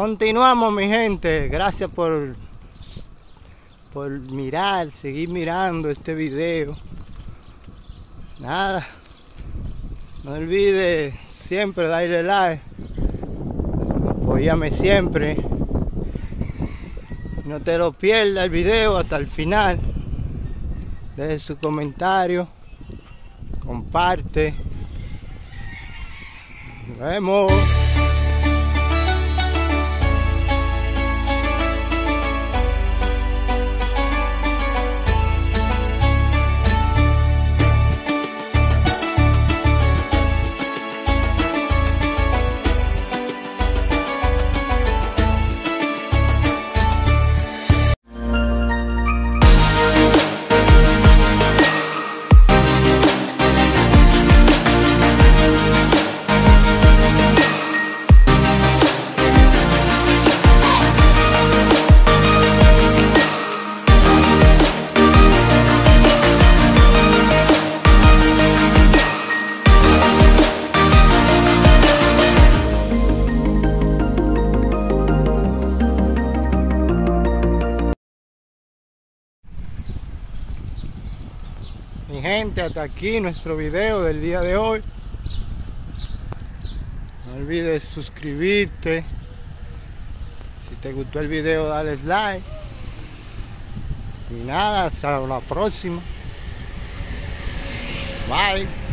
Continuamos, mi gente. Gracias por mirar, seguir mirando este video. Nada, no olvides siempre darle like, apóyame siempre, no te lo pierdas el video hasta el final. Deje su comentario, comparte. Nos vemos. Mi gente, hasta aquí nuestro video del día de hoy. No olvides suscribirte. Si te gustó el video, dale like. Y nada, hasta la próxima. Bye.